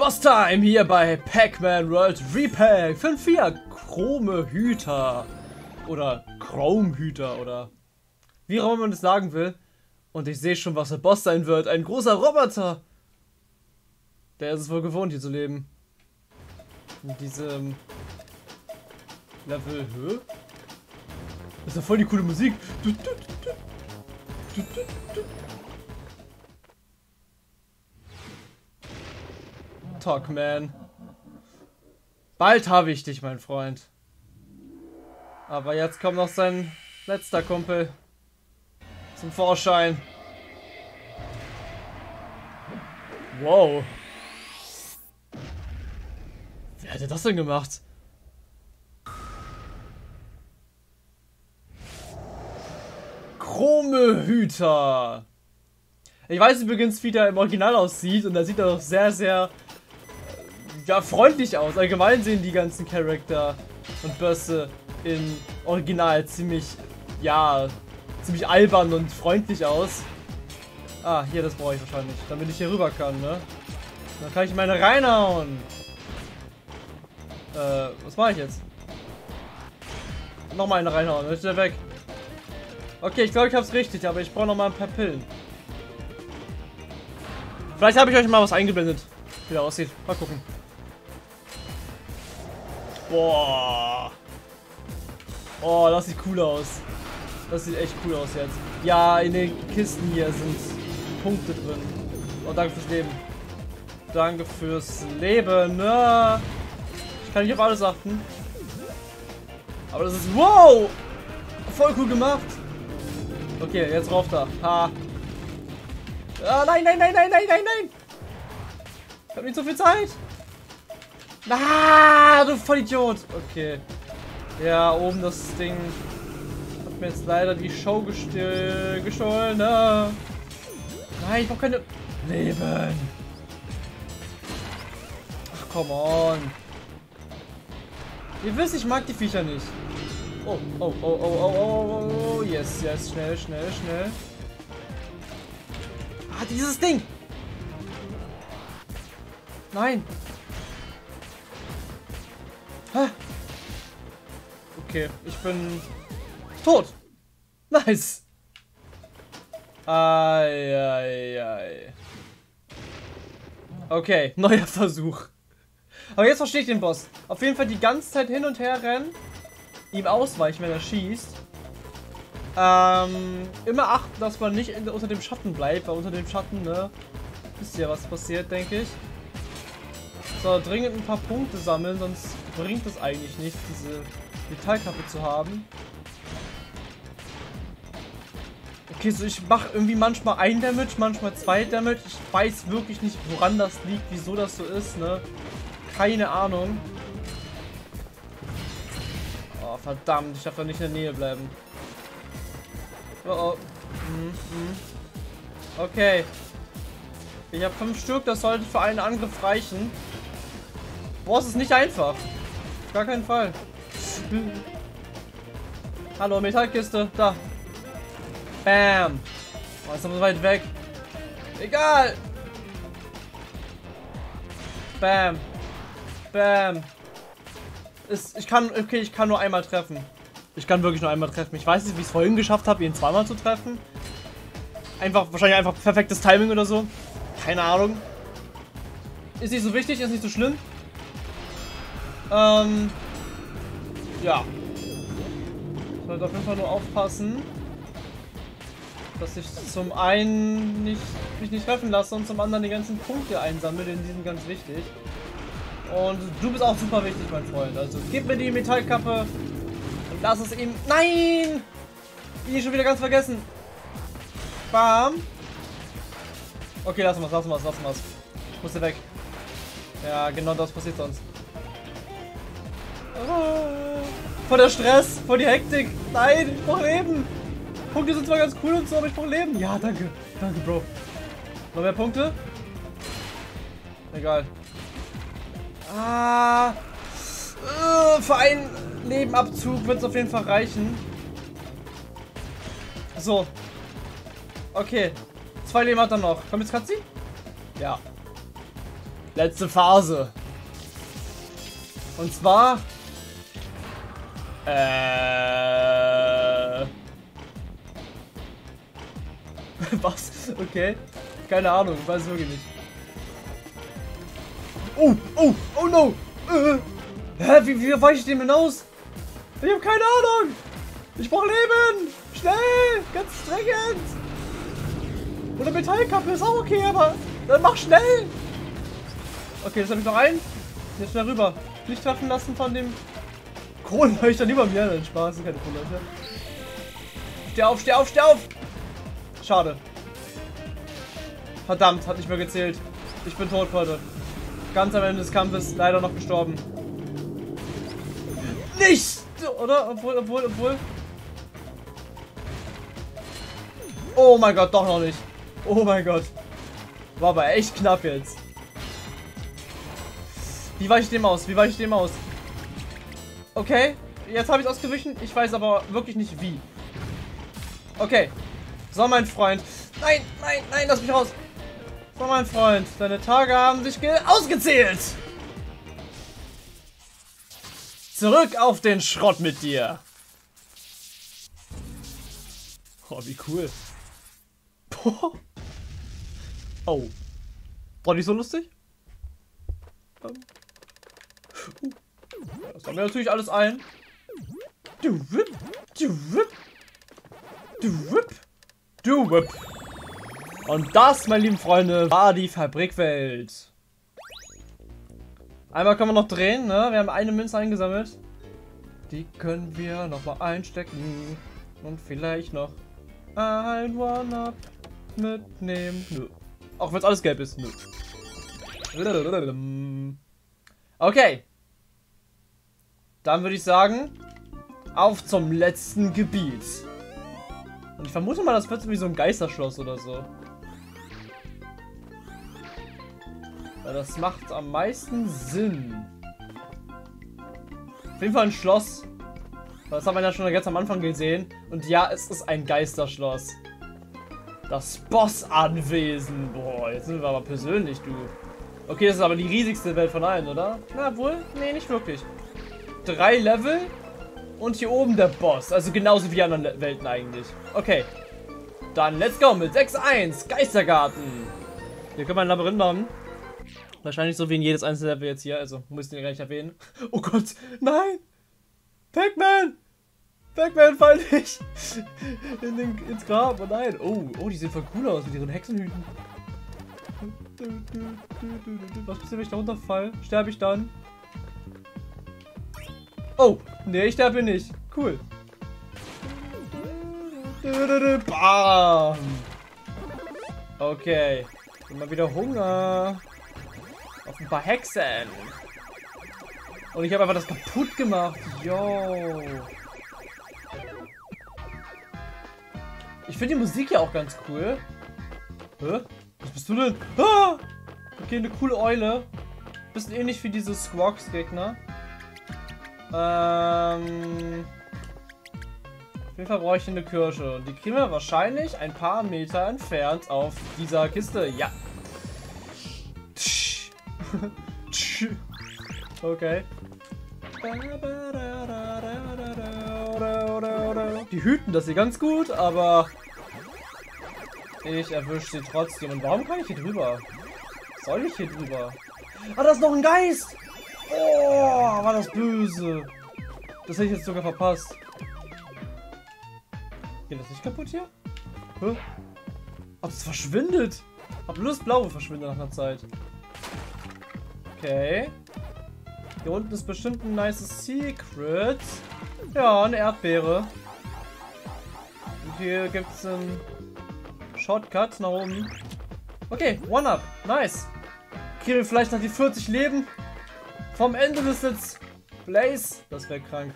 Boss Time hier bei Pac-Man World Repack 5.4 Chrome Hüter oder Chrome Hüter oder wie auch immer man das sagen will. Und ich sehe schon, was der Boss sein wird. Ein großer Roboter. Der ist es wohl gewohnt, hier zu leben. In diesem Level. Hä? Das ist ja voll die coole Musik. Talkman. Bald habe ich dich, mein Freund. Aber jetzt kommt noch sein letzter Kumpel zum Vorschein. Wow. Wer hätte das denn gemacht? Chrome Hüter. Ich weiß übrigens, wie der im Original aussieht und da sieht er doch sehr, sehr ja, freundlich aus. Allgemein sehen die ganzen Charakter und Bösse im Original ziemlich, ja, ziemlich albern und freundlich aus. Ah, hier, das brauche ich wahrscheinlich, damit ich hier rüber kann, ne? Dann kann ich meine reinhauen. Was mache ich jetzt? Nochmal eine reinhauen, dann ist der weg. Okay, ich glaube, ich habe es richtig, aber ich brauche noch mal ein paar Pillen. Vielleicht habe ich euch mal was eingeblendet, wie der aussieht. Mal gucken. Boah. Oh, das sieht cool aus. Das sieht echt cool aus jetzt. Ja, in den Kisten hier sind Punkte drin. Oh, danke fürs Leben. Danke fürs Leben. Ne? Ich kann nicht auf alles achten. Aber das ist... Wow! Voll cool gemacht. Okay, jetzt rauf da. Ha. Ah, nein, nein, nein, nein, nein, nein, nein. Ich hab nicht so viel Zeit. Ah, du Vollidiot. Okay. Ja, oben das Ding hat mir jetzt leider die Show gestohlen. Ne? Nein, ich brauch keine Leben. Ach, come on. Ihr wisst, ich mag die Viecher nicht. Oh, oh, oh, oh, oh, oh, oh, yes, yes, schnell, schnell, schnell. Ah, dieses Ding. Nein. Hä? Okay, ich bin tot. Nice. Ei, ei, ei. Okay, neuer Versuch. Aber jetzt verstehe ich den Boss. Auf jeden Fall die ganze Zeit hin und her rennen. Ihm ausweichen, wenn er schießt. Immer achten, dass man nicht unter dem Schatten bleibt. Weil unter dem Schatten, ne? Wisst ihr, was passiert, denke ich. So, dringend ein paar Punkte sammeln, sonst bringt es eigentlich nicht, diese Metallkappe zu haben. Okay, so ich mache irgendwie manchmal 1 Damage, manchmal 2 Damage. Ich weiß wirklich nicht, woran das liegt, wieso das so ist, ne? Keine Ahnung. Oh, verdammt, ich darf da nicht in der Nähe bleiben. Oh, oh. Okay. Ich habe 5 Stück, das sollte für einen Angriff reichen. Boah, es ist nicht einfach. Auf gar keinen Fall. Hallo, Metallkiste. Da. Bam. Oh, ist aber so weit weg. Egal. Bam. Bam. Ich kann nur einmal treffen. Ich kann wirklich nur einmal treffen. Ich weiß nicht, wie ich es vorhin geschafft habe, ihn zweimal zu treffen. Wahrscheinlich einfach perfektes Timing oder so. Keine Ahnung. Ist nicht so wichtig, ist nicht so schlimm. Ja. Ich sollte auf jeden Fall nur aufpassen, dass ich zum einen mich nicht treffen lasse und zum anderen die ganzen Punkte einsammle, denn die sind ganz wichtig. Und du bist auch super wichtig, mein Freund. Also gib mir die Metallkappe und lass es ihm... Nein! Ich schon wieder ganz vergessen. Bam. Okay, lass mal's. Ich muss hier weg. Ja, genau das passiert sonst. Vor der Stress, vor die Hektik. Nein, ich brauche Leben. Punkte sind zwar ganz cool und so, aber ich brauche Leben. Ja, danke. Danke, Bro. Noch mehr Punkte? Egal. Ah. Für einen Lebenabzug wird es auf jeden Fall reichen. So. Okay. 2 Leben hat er noch. Kommt jetzt Cutscene? Ja. Letzte Phase. Und zwar... Was? Okay. Keine Ahnung, ich weiß es wirklich nicht. Oh, oh, oh no! Hä, wie weiche ich dem hinaus? Ich habe keine Ahnung! Ich brauche Leben! Schnell! Ganz dringend! Oder Metallkappe ist auch okay, aber dann mach schnell! Okay, jetzt habe ich noch einen. Jetzt schnell rüber. Nicht treffen lassen von dem Kronleuchter über mir. Nein, Spaß, sind keine Kronleuchter. Steh auf, steh auf, steh auf! Schade. Verdammt, hat nicht mehr gezählt. Ich bin tot, Leute. Ganz am Ende des Kampfes leider noch gestorben. Nicht! Oder? Obwohl. Oh mein Gott, doch noch nicht. Oh mein Gott. War aber echt knapp jetzt. Wie weiche ich dem aus? Wie weiche ich dem aus? Okay, jetzt habe ich es ausgewichen. Ich weiß aber wirklich nicht wie. Okay. So, mein Freund. Nein, nein, nein, lass mich raus. So, mein Freund. Deine Tage haben sich ausgezählt. Zurück auf den Schrott mit dir. Oh, wie cool. Oh. War nicht so lustig? Das haben wir natürlich alles ein. Und das, meine lieben Freunde, war die Fabrikwelt. Einmal können wir noch drehen, ne? Wir haben eine Münze eingesammelt. Die können wir nochmal einstecken. Und vielleicht noch ein One-Up mitnehmen. Nö. Auch wenn es alles gelb ist. Nö. Okay. Dann würde ich sagen, auf zum letzten Gebiet. Und ich vermute mal, das wird wie so ein Geisterschloss oder so. Weil das macht am meisten Sinn. Auf jeden Fall ein Schloss. Das haben wir ja schon ganz am Anfang gesehen. Und ja, es ist ein Geisterschloss. Das Bossanwesen. Boah, jetzt sind wir aber persönlich, du. Okay, das ist aber die riesigste Welt von allen, oder? Na wohl? Nee, nicht wirklich. 3 Level und hier oben der Boss. Also genauso wie die anderen Welten eigentlich. Okay. Dann let's go mit 6-1. Geistergarten. Hier können wir ein Labyrinth machen. Wahrscheinlich so wie in jedes einzelne Level jetzt hier. Also muss ich den gar nicht erwähnen. Oh Gott, nein! Pac-Man! Pac-Man, fall nicht! Ins Grab, oh nein! Oh, die sehen voll cool aus mit ihren Hexenhüten. Was passiert, wenn ich da runterfall? Sterbe ich dann? Oh, nee, ich sterbe nicht. Cool. Bam! Okay. Immer wieder Hunger. Auf ein paar Hexen. Und ich habe einfach das kaputt gemacht. Yo. Ich finde die Musik ja auch ganz cool. Hä? Was bist du denn? Ah! Okay, eine coole Eule. Bisschen ähnlich wie diese Squawks-Gegner. Auf jeden Fall brauche ich eine Kirsche. Und die kriegen wir wahrscheinlich ein paar Meter entfernt auf dieser Kiste. Ja. Okay. Die hüten das hier ganz gut, aber ich erwische sie trotzdem. Und warum kann ich hier drüber? Soll ich hier drüber? Ah, da ist noch ein Geist! Oh, war das böse. Das hätte ich jetzt sogar verpasst. Geht das nicht kaputt hier? Hä? Ach, das verschwindet. Hab nur das Blaue verschwindet nach einer Zeit. Okay. Hier unten ist bestimmt ein nice Secret. Ja, eine Erdbeere. Und hier gibt es einen Shortcut nach oben. Okay, One-Up. Nice. Kriegen wir vielleicht noch die 40 Leben vom Ende des Let's Plays. Das wäre krank.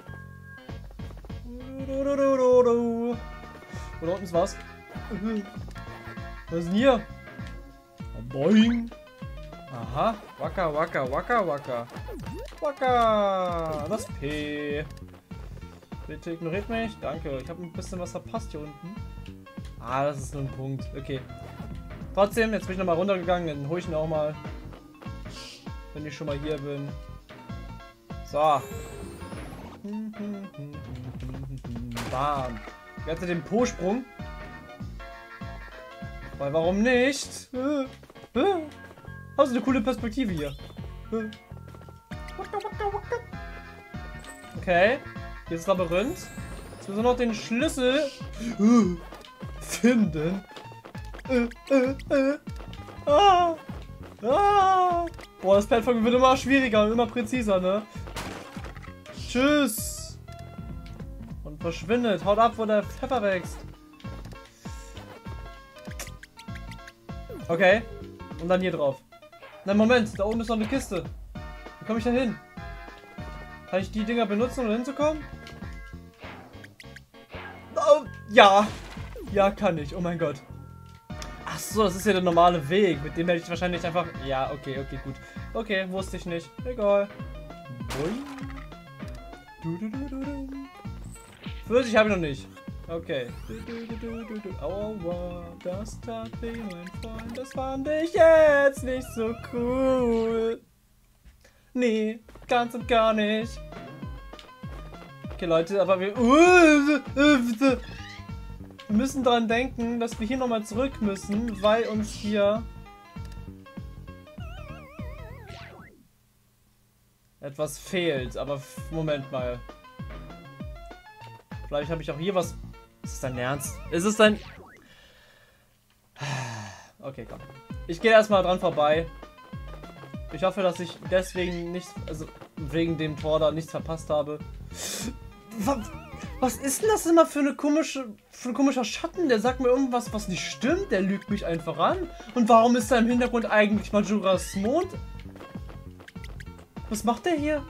Oder unten ist was. Was ist denn hier? Boing. Aha. Waka, waka, waka, waka. Waka. Das P. Bitte ignoriert mich. Danke. Ich habe ein bisschen was verpasst hier unten. Ah, das ist nur ein Punkt. Okay. Trotzdem, jetzt bin ich nochmal runtergegangen. Dann hole ich ihn auch mal. wenn ich schon mal hier bin. So. Bam. Jetzt den Po-Sprung. Weil warum nicht? Hast du eine coole Perspektive hier. Okay. Hier ist das Labyrinth. Jetzt müssen wir noch den Schlüssel finden. Boah, das Plattform wird immer schwieriger und immer präziser, ne? Tschüss. Und verschwindet. Haut ab, wo der Pfeffer wächst. Okay. Und dann hier drauf. Nein, Moment. Da oben ist noch eine Kiste. Wie komme ich da hin? Kann ich die Dinger benutzen, um hinzukommen? Oh, ja. Ja, kann ich. Oh mein Gott. Ach so, das ist ja der normale Weg. Mit dem hätte ich wahrscheinlich einfach... Ja, okay, okay, gut. Okay, wusste ich nicht. Egal. Pfirsich habe ich noch nicht. Okay. Aua, das tat weh, mein Freund. Das fand ich jetzt nicht so cool. Nee, ganz und gar nicht. Okay, Leute, aber wir müssen daran denken, dass wir hier nochmal zurück müssen, weil uns hier etwas fehlt. Aber Moment mal. Vielleicht habe ich auch hier was... Ist es dein Ernst? Ist es dein... Okay, komm. Ich gehe erstmal dran vorbei. Ich hoffe, dass ich deswegen nichts... Also, wegen dem Tor da nichts verpasst habe. Was ist denn das immer für ein komischer Schatten? Der sagt mir irgendwas, was nicht stimmt. Der lügt mich einfach an. Und warum ist da im Hintergrund eigentlich Majora's Mond? Was macht der hier?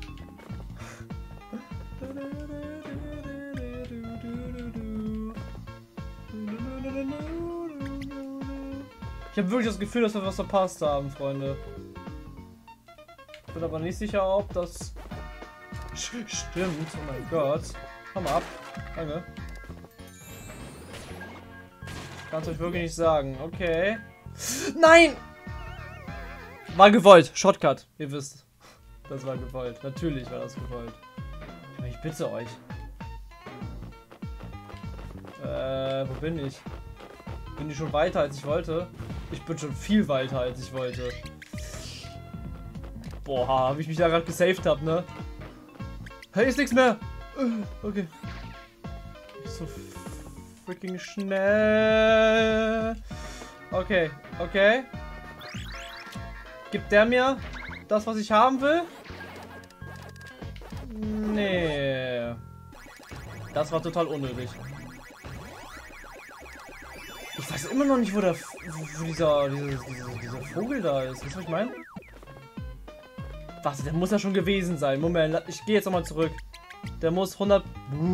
Ich habe wirklich das Gefühl, dass wir was verpasst haben, Freunde. Ich bin aber nicht sicher, ob das stimmt. Oh mein Gott. Komm ab. Danke. Ich kann es euch wirklich nicht sagen. Okay. Nein! War gewollt. Shortcut. Ihr wisst. Das war gewollt. Natürlich war das gewollt. Aber ich bitte euch. Wo bin ich? Bin ich schon weiter, als ich wollte? Ich bin schon viel weiter, als ich wollte. Boah, habe ich mich da gerade gesaved hab, ne? Hey, ist nichts mehr! Okay. Nicht so freaking schnell. Okay, okay. Gibt der mir das, was ich haben will? Nee. Das war total unnötig. Ich weiß immer noch nicht, wo dieser Vogel da ist. Weißt du, was ich meine? Was? Der muss ja schon gewesen sein. Moment, ich gehe jetzt nochmal zurück. Der muss 100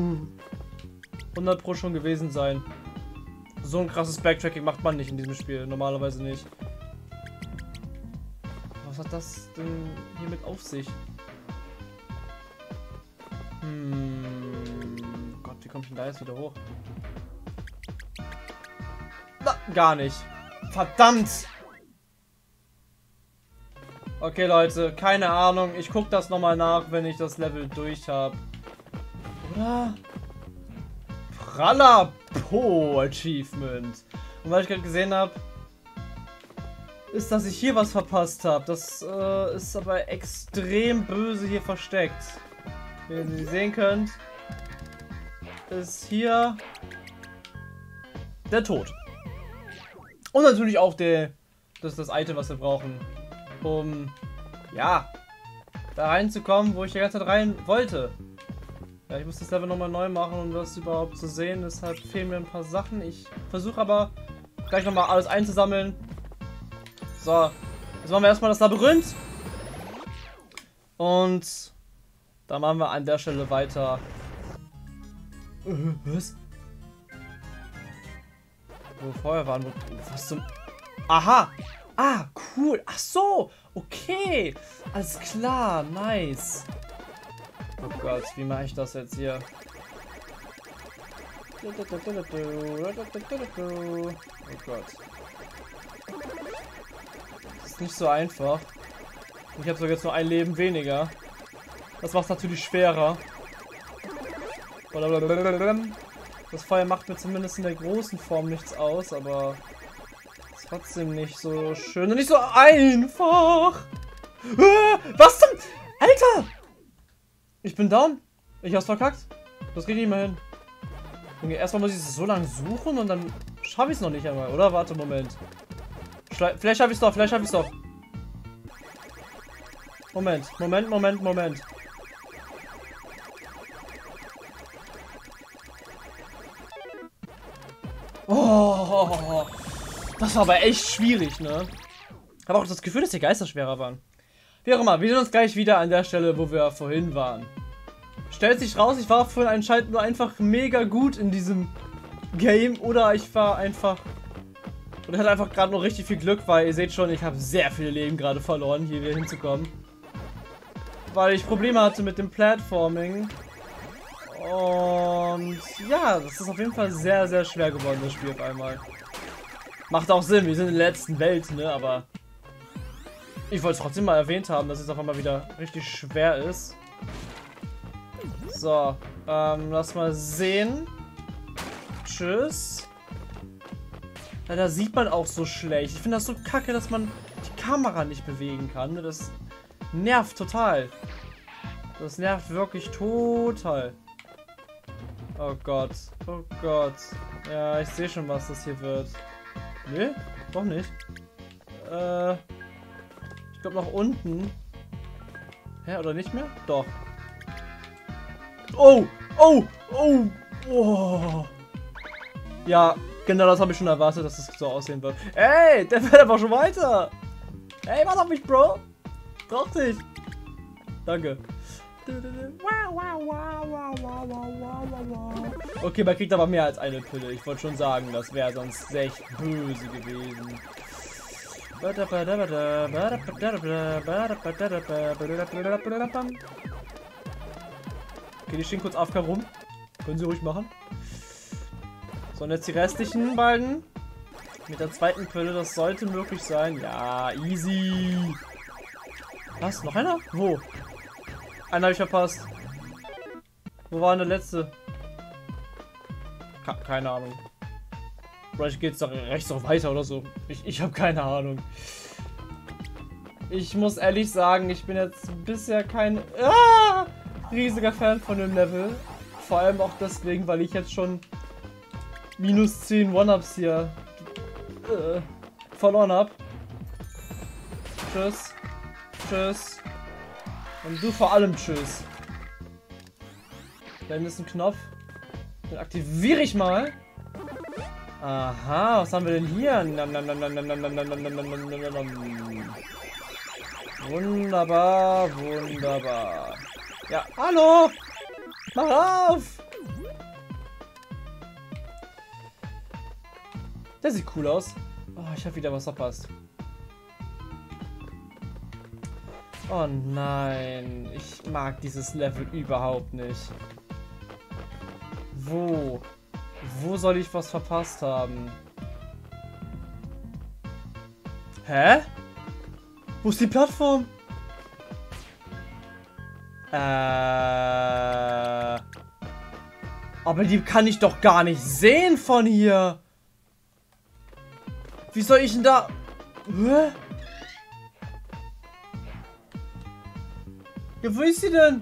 Pro schon gewesen sein. So ein krasses Backtracking macht man nicht in diesem Spiel. Normalerweise nicht. Was hat das denn hier mit auf sich? Gott, wie komme ich denn da jetzt wieder hoch? Na, gar nicht. Verdammt! Okay, Leute, keine Ahnung. Ich gucke das nochmal nach, wenn ich das Level durch habe. Oder? Praller Po Achievement. Und was ich gerade gesehen habe, ist, dass ich hier was verpasst habe. Das ist aber extrem böse hier versteckt. Wie ihr sehen könnt, ist hier der Tod. Und natürlich auch das ist das Item, was wir brauchen, um, ja, da reinzukommen, wo ich die ganze Zeit rein wollte. Ja, ich muss das Level nochmal neu machen, um das überhaupt zu sehen. Deshalb fehlen mir ein paar Sachen. Ich versuche aber gleich nochmal alles einzusammeln. So, jetzt machen wir erstmal das Labyrinth. Und dann machen wir an der Stelle weiter. Was? Wo wir vorher waren, was zum... Aha! Ah, cool! Ach so! Okay! Alles klar, nice! Oh Gott, wie mache ich das jetzt hier? Oh Gott. Das ist nicht so einfach. Ich habe sogar jetzt nur ein Leben weniger. Das macht es natürlich schwerer. Das Feuer macht mir zumindest in der großen Form nichts aus, aber trotzdem nicht so schön und nicht so einfach. Was zum... Alter! Ich bin down. Ich hab's verkackt. Das krieg ich nicht mehr hin. Junge, erstmal muss ich es so lange suchen und dann schaffe ich es noch nicht einmal, oder? Warte, Moment. Vielleicht schaffe ich es doch, vielleicht schaffe ich es doch. Moment. Oh, das war aber echt schwierig, ne? Ich habe auch das Gefühl, dass die Geister schwerer waren. Wie auch immer, wir sehen uns gleich wieder an der Stelle, wo wir vorhin waren. Stellt sich raus, ich war vorhin anscheinend nur einfach mega gut in diesem Game oder ich war einfach... Oder hatte einfach gerade nur richtig viel Glück, weil ihr seht schon, ich habe sehr viele Leben gerade verloren, hier wieder hinzukommen. Weil ich Probleme hatte mit dem Platforming. Und ja, das ist auf jeden Fall sehr, sehr schwer geworden, das Spiel auf einmal. Macht auch Sinn, wir sind in der letzten Welt, ne, aber... Ich wollte es trotzdem mal erwähnt haben, dass es auf einmal wieder richtig schwer ist. So, lass mal sehen. Tschüss. Ja, da sieht man auch so schlecht. Ich finde das so kacke, dass man die Kamera nicht bewegen kann. Das nervt total. Das nervt wirklich total. Oh Gott. Oh Gott. Ja, ich sehe schon, was das hier wird. Nee, doch nicht. Ich glaube nach unten. Hä, oder nicht mehr? Doch. Oh! Oh! Oh! Oh! Ja, genau das habe ich schon erwartet, dass es so aussehen wird. Ey, der fährt einfach schon weiter! Ey, warte auf mich, Bro! Brauch dich! Danke. Okay, man kriegt aber mehr als eine Pille. Ich wollte schon sagen, das wäre sonst echt böse gewesen. Okay, die stehen kurz AFK rum. Können sie ruhig machen. So, und jetzt die restlichen beiden. Mit der zweiten Pille, das sollte möglich sein. Ja, easy. Was? Noch einer? Wo? Einen habe ich verpasst. Wo war denn der letzte? Keine Ahnung. Vielleicht geht es doch rechts noch weiter oder so. Ich habe keine Ahnung. Ich muss ehrlich sagen, ich bin jetzt bisher kein riesiger Fan von dem Level. Vor allem auch deswegen, weil ich jetzt schon minus 10 One-Ups hier verloren habe. Tschüss. Tschüss. Und du vor allem tschüss. Da ist ein Knopf. Den aktiviere ich mal. Aha, was haben wir denn hier? Wunderbar, wunderbar. Ja, hallo! Mach auf! Der sieht cool aus. Oh, ich habe wieder was verpasst. Oh nein, ich mag dieses Level überhaupt nicht. Wo? Wo soll ich was verpasst haben? Hä? Wo ist die Plattform? Aber die kann ich doch gar nicht sehen von hier. Wie soll ich denn da... Hä? Ja, wo ist sie denn?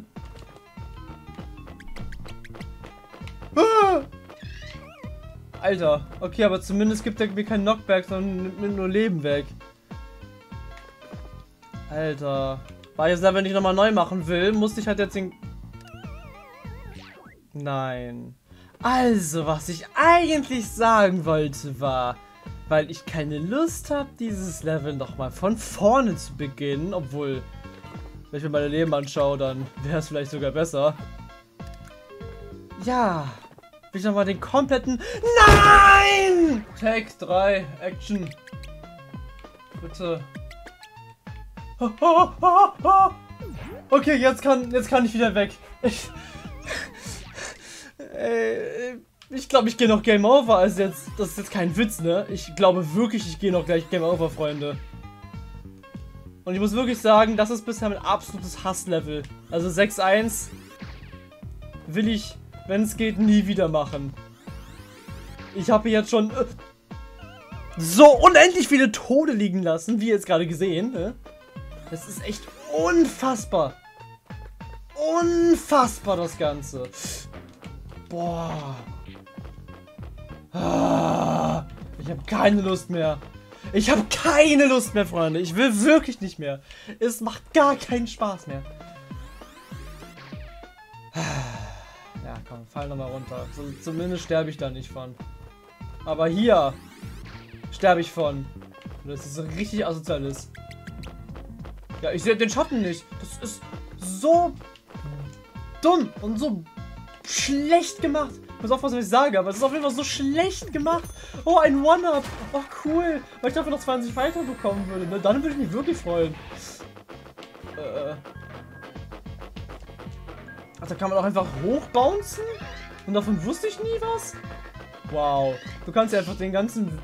Ah! Alter, okay, aber zumindest gibt er mir keinen Knockback, sondern nimmt mir nur Leben weg. Alter. Weil ich das Level nicht nochmal neu machen will, musste ich halt jetzt den... Nein. Also, was ich eigentlich sagen wollte war, weil ich keine Lust habe, dieses Level nochmal von vorne zu beginnen, obwohl, wenn ich mir meine Leben anschaue, dann wäre es vielleicht sogar besser. Ja, will ich nochmal den kompletten... Nein! Take 3, Action. Bitte. Okay, jetzt kann ich wieder weg. Ich glaube, ich gehe noch Game Over. Also jetzt, das ist jetzt kein Witz, ne? Ich glaube wirklich, ich gehe noch gleich Game Over, Freunde. Und ich muss wirklich sagen, das ist bisher mein absolutes Hasslevel. Also 6-1 will ich, wenn es geht, nie wieder machen. Ich habe jetzt schon so unendlich viele Tode liegen lassen, wie ihr jetzt gerade gesehen. Ne? Das ist echt unfassbar. Unfassbar, das Ganze. Boah. Ich habe keine Lust mehr. Ich habe keine Lust mehr, Freunde. Ich will wirklich nicht mehr. Es macht gar keinen Spaß mehr. Ja, komm, fall nochmal runter. So, zumindest sterbe ich da nicht von. Aber hier sterbe ich von. Das ist so richtig asozial ist. Ja, ich sehe den Schatten nicht. Das ist so dumm und so schlecht gemacht. Pass auf, was ich sage, aber es ist auf jeden Fall so schlecht gemacht. Oh, ein One-Up. Oh, cool. Weil ich dafür noch 20 weiter bekommen würde. Ne? Dann würde ich mich wirklich freuen. Also kann man auch einfach hochbouncen? Und davon wusste ich nie was? Wow. Du kannst ja einfach den ganzen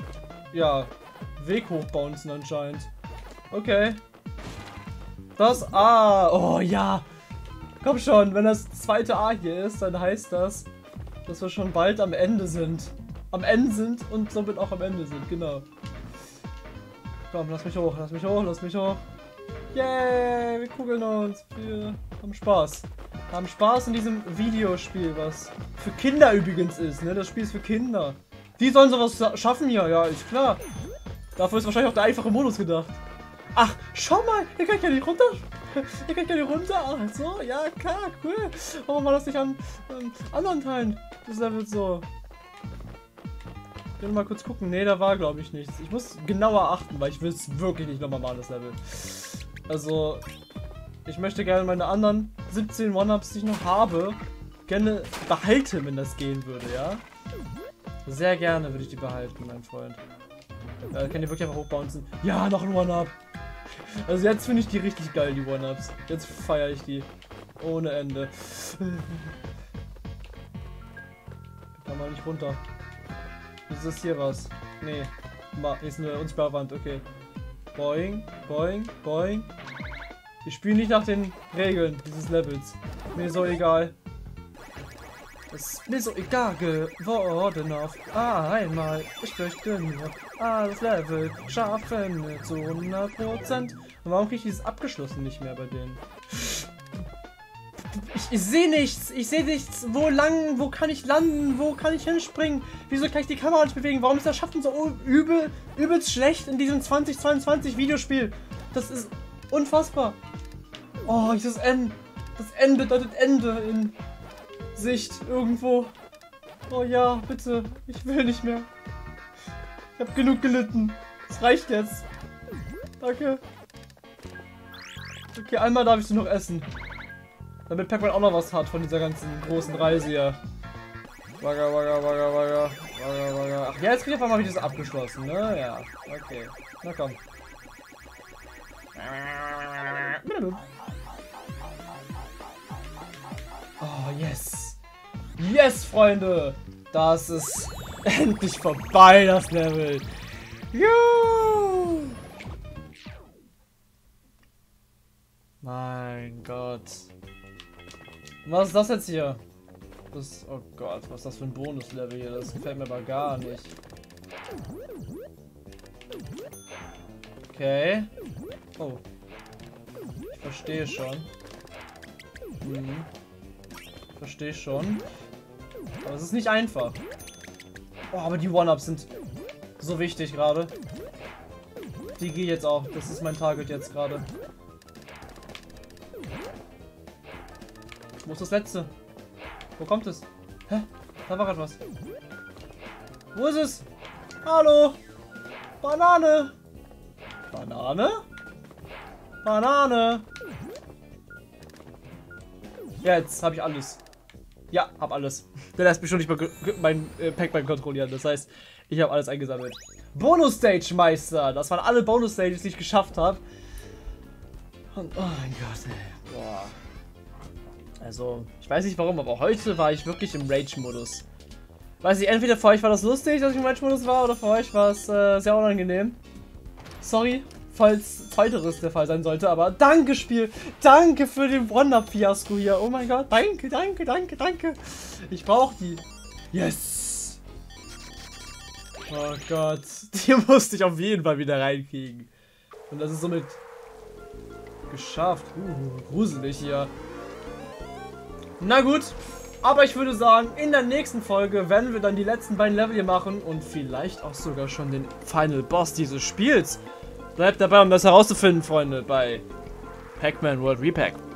Weg hochbouncen anscheinend. Okay. Das A. Oh ja. Komm schon, wenn das zweite A hier ist, dann heißt das, dass wir schon bald am Ende sind. Am Ende sind und somit auch am Ende sind, genau. Komm, lass mich hoch, lass mich hoch, lass mich hoch. Yay, wir kugeln uns. Wir haben Spaß. Wir haben Spaß in diesem Videospiel, was für Kinder übrigens ist, ne? Das Spiel ist für Kinder. Die sollen sowas schaffen hier, ja, ist klar. Dafür ist wahrscheinlich auch der einfache Modus gedacht. Ach, schau mal, hier kann ich ja nicht runter. Hier kann ich ja nicht runter. Ach so, ja, klar, cool. Warum war das nicht an anderen Teilen des Levels so? Ich will mal kurz gucken. Ne, da war, glaube ich, nichts. Ich muss genauer achten, weil ich will es wirklich nicht nochmal machen, das Level. Also, ich möchte gerne meine anderen 17 One-Ups, die ich noch habe, gerne behalten, wenn das gehen würde, ja? Sehr gerne würde ich die behalten, mein Freund. Kann die wirklich einfach hochbouncen? Ja, noch ein One-Up. Also jetzt finde ich die richtig geil, die One-Ups. Jetzt feiere ich die. Ohne Ende. Kann man nicht runter. Ist das hier was? Nee. Hier ist eine unsichtbare Wand, okay. Boing, boing, boing. Ich spiele nicht nach den Regeln dieses Levels. Mir so egal. Es ist mir so egal geworden auf einmal. Ich möchte nur alles Level schaffen mit so 100%. Und warum kriege ich dieses abgeschlossen nicht mehr bei denen? Ich sehe nichts. Ich sehe nichts. Wo lang? Wo kann ich landen? Wo kann ich hinspringen? Wieso kann ich die Kamera nicht bewegen? Warum ist das Schaffen so übelst schlecht in diesem 2022 Videospiel? Das ist unfassbar. Oh, dieses N. Das N bedeutet Ende in Sicht irgendwo. Oh ja, bitte. Ich will nicht mehr. Ich habe genug gelitten. Es reicht jetzt. Danke. Okay, einmal darf ich sie noch essen. Damit Pac-Man auch noch was hat von dieser ganzen großen Reise hier. Wagga, wagga, wagga, wagga. Wagga, wagga. Ach ja, jetzt krieg ich einfach mal wieder das abgeschlossen, ne? Ja. Okay. Na komm. Oh, yes. Yes, Freunde. Das ist endlich vorbei, das Level. Juhu. Mein Gott. Was ist das jetzt hier? Das, oh Gott, was ist das für ein Bonuslevel hier? Das gefällt mir aber gar nicht. Okay. Oh. Ich verstehe schon. Verstehe schon. Aber es ist nicht einfach. Oh, aber die One-Ups sind so wichtig gerade. Die gehe jetzt auch. Das ist mein Target jetzt gerade. Wo ist das letzte? Wo kommt es? Hä? Da war etwas. Wo ist es? Hallo? Banane? Banane? Banane? Jetzt habe ich alles. Ja, hab alles. Der lässt mich schon nicht mal mein Pac-Man kontrollieren. Das heißt, ich habe alles eingesammelt. Bonus-Stage-Meister. Das waren alle Bonus-Stages, die ich geschafft habe. Und oh mein Gott, ey. Boah. Also, ich weiß nicht warum, aber heute war ich wirklich im Rage-Modus. Weiß ich, entweder für euch war das lustig, dass ich im Rage-Modus war, oder für euch war es sehr unangenehm. Sorry falls Zweiteres der Fall sein sollte. Aber danke, Spiel. Danke für den One-Up-Fiasko hier. Oh mein Gott. Danke, danke, danke, danke. Ich brauche die. Yes. Oh Gott. Die musste ich auf jeden Fall wieder reinkriegen. Und das ist somit geschafft. Gruselig hier. Na gut. Aber ich würde sagen, in der nächsten Folge werden wir dann die letzten beiden Level hier machen und vielleicht auch sogar schon den Final Boss dieses Spiels. Bleibt dabei, um das herauszufinden, Freunde, bei Pac-Man World Repack.